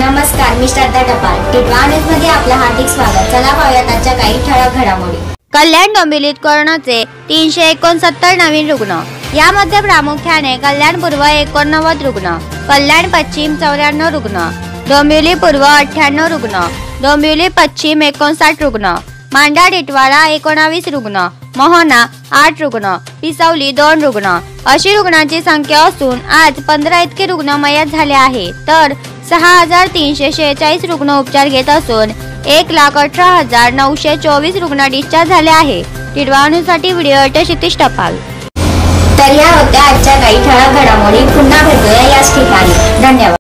नमस्कार, मी श्रद्धा टपाल. टिटवाळा न्यूज मध्ये आपलं हार्दिक स्वागत. चला पाहूयात आजच्या काही ठळक घडामोडी. कल्याण डोंबिवलीत कोरोनाचे 369 नवीन रुग्ण. यामध्ये प्रामुख्याने कल्याण पूर्व 89 रुग्ण, कल्याण पश्चिम 94 रुग्ण, डोंबिवली पूर्व 98 रुग्ण, डोंबिवली पश्चिम 59 रुग्ण, मांडा टिटवाळा 19 रुग्ण, मोहना 8 रुग्ण, पिसवली 2 रुग्ण अशी रुग्णांची संख्या असून आज 15 इतके रुग्ण मयत झाले आहे. तर 6346 रुग्ण उपचार घेत असून 1,18,924 रुग्ण डिस्चार्ज झाले आहे. टिटवाळा न्यूजसाठी व्हिडिओ क्षितिज टपाल. तर या होत्या आजच्या काही ठळक घडामोडी. पुन्हा भेटूया याच ठिकाणी. धन्यवाद.